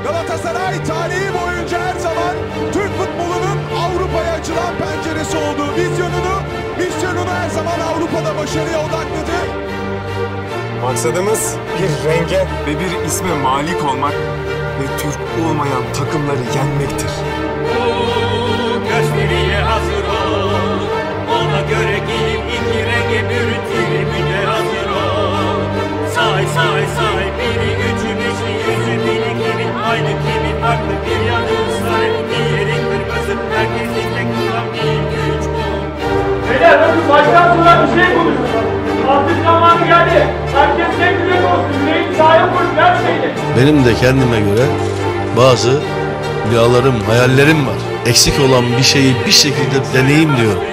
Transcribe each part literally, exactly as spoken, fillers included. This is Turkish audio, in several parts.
Galatasaray tarihi boyunca her zaman Türk futbolunun Avrupa'ya açılan penceresi olduğu vizyonunu, misyonunu her zaman Avrupa'da başarıya odakladı. Maksadımız bir renge ve bir isme malik olmak ve Türk olmayan takımları yenmektir. Gösteriye hazır ol, ona göre giyip iki renge bürütüye müde hazır ol. Say say say, biri üçü beşi yüzü biri kimi, aynı kimi farklı bir yanı say. Diğeri kırmızı, herkesin tek tutan bir güç bu. Beyler bakın baştan sonra bir şey konuşun. Artık zamanı geldi. Herkes tek yürek olsun. Yüreğin sahaya koyup her şeyle. Benim de kendime göre bazı rüyalarım, hayallerim var. Eksik olan bir şeyi bir şekilde deneyim diyorum.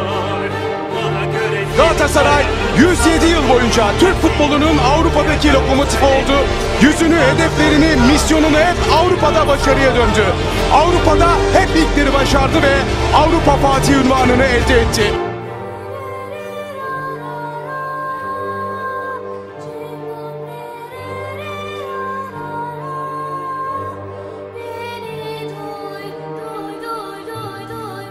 Galatasaray yüz yedi yıl boyunca Türk futbolunun Avrupa'daki lokomotifi oldu. Yüzünü, hedeflerini, misyonunu hep Avrupa'da başarıya döndü. Avrupa'da hep ilkleri başardı ve Avrupa Fatih unvanını elde etti.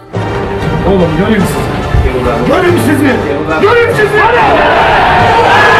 Oğlum göreyim sizi. Göreyim sizi. Göreyim sizi. Hadi.